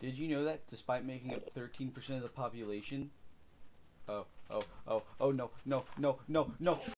Did you know that despite making up 13% of the population? Oh, oh, oh, oh no, no, no, no, no.